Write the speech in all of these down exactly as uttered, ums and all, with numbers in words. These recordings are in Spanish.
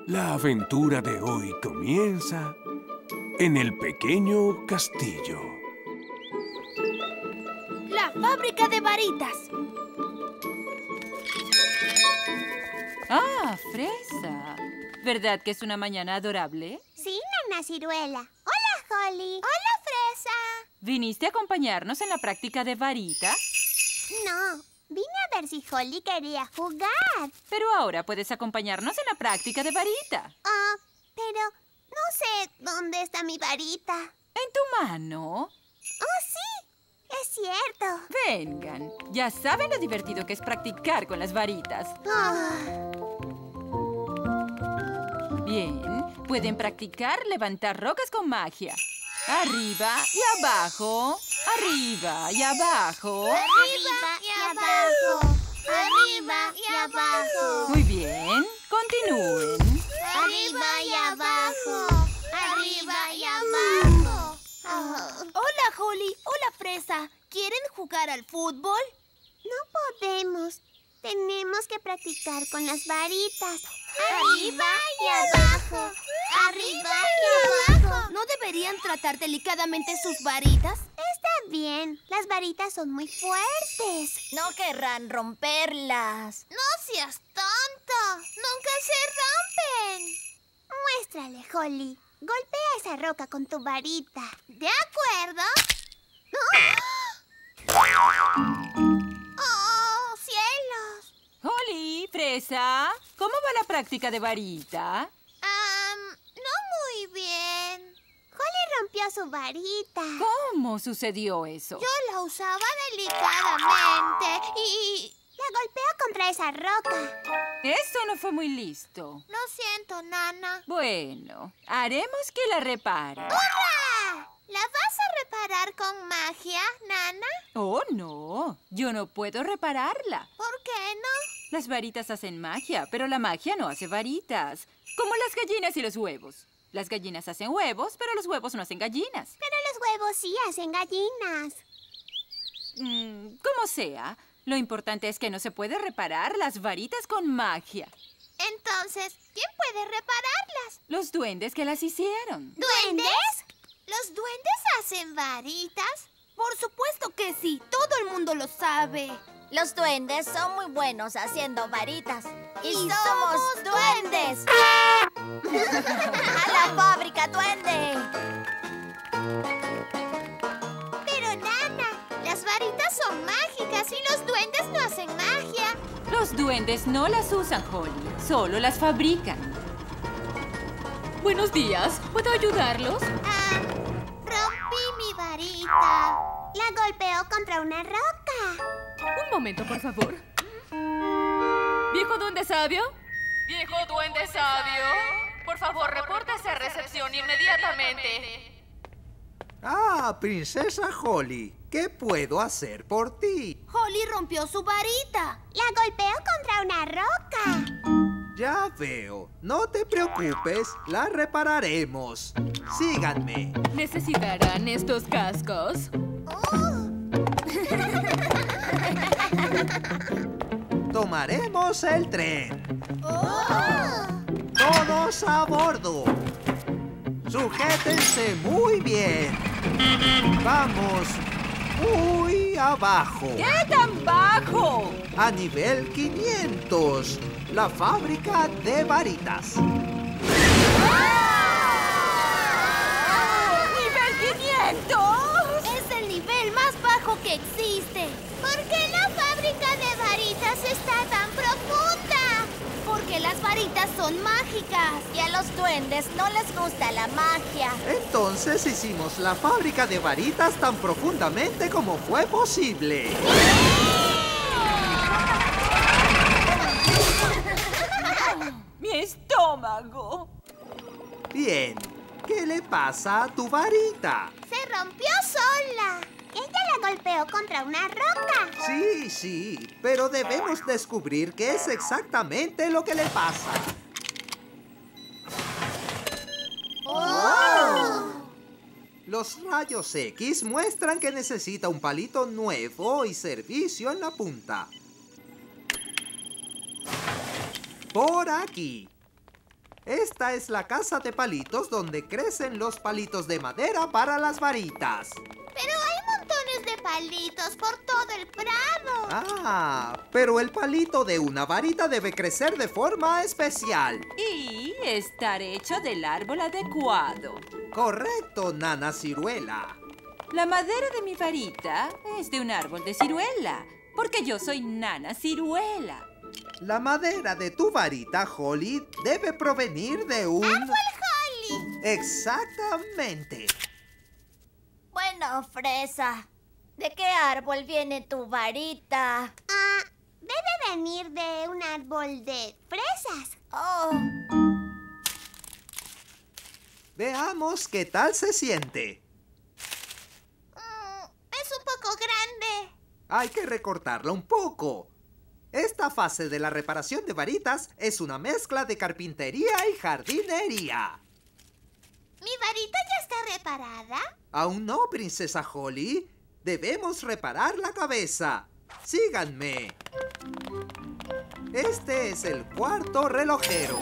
La aventura de hoy comienza en el pequeño castillo. La fábrica de varitas. ¡Ah, Fresa! ¿Verdad que es una mañana adorable? Sí, Nana Ciruela. Hola, Holly. Hola, Fresa. ¿Viniste a acompañarnos en la práctica de varita? No, vine a ver si Holly quería jugar. Pero ahora puedes acompañarnos en la práctica de varita. Ah, pero no sé dónde está mi varita. ¿En tu mano? Oh, sí, es cierto. Vengan, ya saben lo divertido que es practicar con las varitas. Ah. Bien, pueden practicar levantar rocas con magia. Arriba y abajo, arriba y abajo. Arriba y abajo. Arriba y abajo. Muy bien, continúen. Arriba y abajo. Arriba y abajo. Oh. Hola, Holly. Hola, Fresa. ¿Quieren jugar al fútbol? No podemos. Tenemos que practicar con las varitas. Arriba y abajo. Arriba y abajo. ¿No deberían tratar delicadamente sus varitas? Está bien. Las varitas son muy fuertes. No querrán romperlas. No seas tonto. Nunca se rompen. Muéstrale, Holly. Golpea esa roca con tu varita. ¿De acuerdo? ¡Oh, cielos! Holly, Fresa, ¿cómo va la práctica de varita? Um, no muy bien. Holly rompió su varita. ¿Cómo sucedió eso? Yo la usaba delicadamente y la golpeó contra esa roca. Eso no fue muy listo. Lo siento, Nana. Bueno, haremos que la repare. ¡Hurra! ¿La vas a reparar con magia, Nana? Oh, no. Yo no puedo repararla. ¿Por qué no? Las varitas hacen magia, pero la magia no hace varitas. Como las gallinas y los huevos. Las gallinas hacen huevos, pero los huevos no hacen gallinas. Pero los huevos sí hacen gallinas. Mm, como sea, lo importante es que no se puede reparar las varitas con magia. Entonces, ¿quién puede repararlas? Los duendes que las hicieron. ¿Duendes? ¿Los duendes hacen varitas? Por supuesto que sí. Todo el mundo lo sabe. Los duendes son muy buenos haciendo varitas. ¡Y, ¡Y somos, somos duendes! ¡A la fábrica, duende! Pero, Nana, las varitas son mágicas y los duendes no hacen magia. Los duendes no las usan, Holly. Solo las fabrican. Buenos días. ¿Puedo ayudarlos? Ah, rompí mi varita. La golpeó contra una roca. Un momento, por favor. ¿Viejo duende sabio? ¿Viejo duende sabio? Por favor, repórtese a recepción inmediatamente. Ah, princesa Holly, ¿qué puedo hacer por ti? Holly rompió su varita. La golpeó contra una roca. Ya veo. No te preocupes, la repararemos. Síganme. ¿Necesitarán estos cascos? Tomaremos el tren. Oh. Todos a bordo. Sujétense muy bien. Vamos muy abajo. ¿Qué tan bajo? A nivel quinientos. La fábrica de varitas. ¡Nivel quinientos! Es el nivel más bajo que existe. ¿Por qué la fábrica de varitas está tan profunda? Porque las varitas son mágicas. Y a los duendes no les gusta la magia. Entonces hicimos la fábrica de varitas tan profundamente como fue posible. ¡Mi estómago! Bien, ¿qué le pasa a tu varita? Se rompió sola. Ella la golpeó contra una roca. Sí, sí, pero debemos descubrir qué es exactamente lo que le pasa. ¡Oh! Los rayos X muestran que necesita un palito nuevo y servicio en la punta. Por aquí. Esta es la casa de palitos donde crecen los palitos de madera para las varitas. Pero hay montones de palitos por todo el prado. Ah, pero el palito de una varita debe crecer de forma especial. Y estar hecho del árbol adecuado. Correcto, Nana Ciruela. La madera de mi varita es de un árbol de ciruela, porque yo soy Nana Ciruela. La madera de tu varita, Holly, debe provenir de un... ¡Árbol Holly! Exactamente. Bueno, Fresa, ¿de qué árbol viene tu varita? Ah, debe venir de un árbol de fresas. Oh, Veamos qué tal se siente. Mm, es un poco grande. Hay que recortarla un poco. Esta fase de la reparación de varitas es una mezcla de carpintería y jardinería. ¿Mi varita ya está reparada? Aún no, princesa Holly. Debemos reparar la cabeza. Síganme. Este es el cuarto relojero.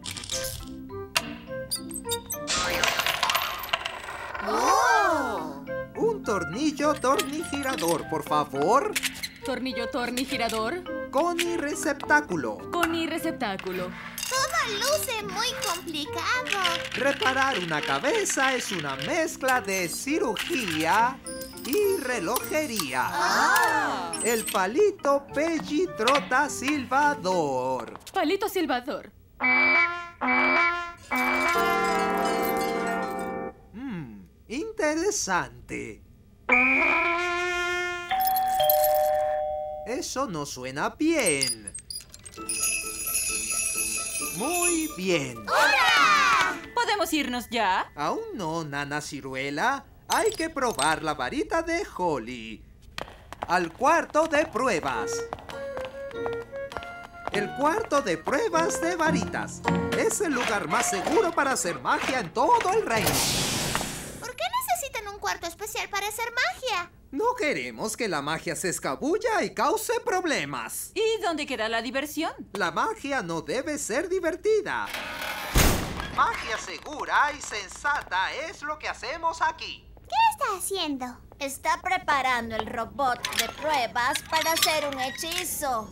¡Oh! Un tornillo tornigirador, por favor. Tornillo tornigirador Con y receptáculo. con y receptáculo. Todo luce muy complicado. Reparar una cabeza es una mezcla de cirugía y relojería. ¡Ah! El palito Peggy Trota Silbador. Palito silbador. Mmm, interesante. Eso no suena bien. Muy bien. ¿Podemos irnos ya? Aún no, Nana Ciruela. Hay que probar la varita de Holly. Al cuarto de pruebas. El cuarto de pruebas de varitas. Es el lugar más seguro para hacer magia en todo el reino. ¿Por qué necesitan un cuarto especial para hacer magia? No queremos que la magia se escabulla y cause problemas. ¿Y dónde queda la diversión? La magia no debe ser divertida. Magia segura y sensata es lo que hacemos aquí. ¿Qué está haciendo? está preparando el robot de pruebas para hacer un hechizo.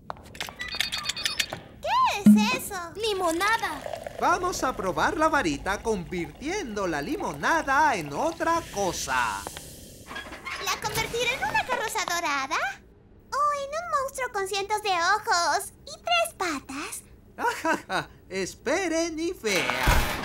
¿Qué es eso? ¡Limonada! Vamos a probar la varita convirtiendo la limonada en otra cosa. ¿La convertiré en una carroza dorada? ¿O en un monstruo con cientos de ojos y tres patas? Ajaja, esperen y vean.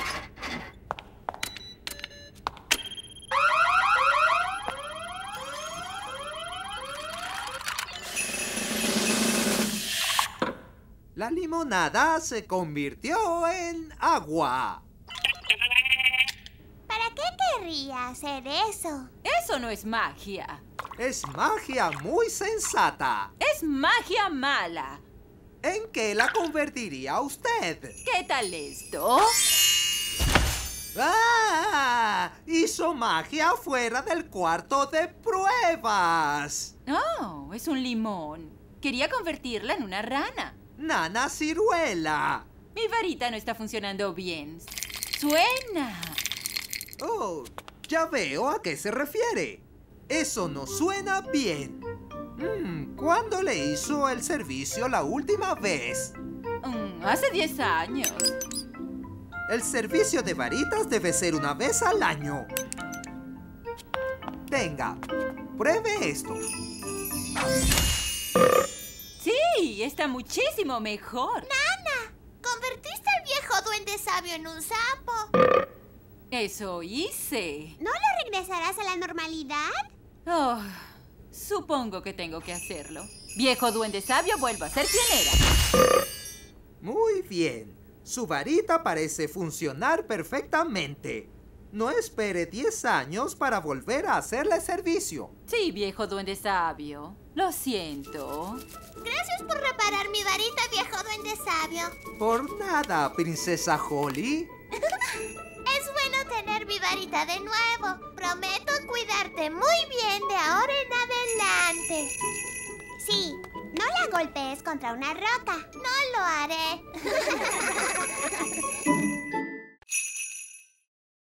La limonada se convirtió en agua. ¿Para qué querría hacer eso? Eso no es magia. Es magia muy sensata. Es magia mala. ¿En qué la convertiría usted? ¿Qué tal esto? ¡Ah! Hizo magia fuera del cuarto de pruebas. Oh, es un limón. Quería convertirla en una rana. Nana Ciruela. Mi varita no está funcionando bien. ¡Suena! Oh, ya veo a qué se refiere. Eso no suena bien. Mm, ¿Cuándo le hizo el servicio la última vez? Mm, hace diez años. El servicio de varitas debe ser una vez al año. Venga, pruebe esto. Sí, está muchísimo mejor. ¡Nana! Convertiste al viejo duende sabio en un sapo. Eso hice. ¿No lo regresarás a la normalidad? Oh, supongo que tengo que hacerlo. Viejo duende sabio, vuelvo a ser quien era. Muy bien. Su varita parece funcionar perfectamente. No espere diez años para volver a hacerle servicio. Sí, viejo duende sabio. Lo siento. Gracias por reparar mi varita, viejo duende sabio. Por nada, princesa Holly. Es bueno tener mi varita de nuevo. Prometo cuidarte muy bien de ahora en adelante. Sí, no la golpees contra una roca. No lo haré.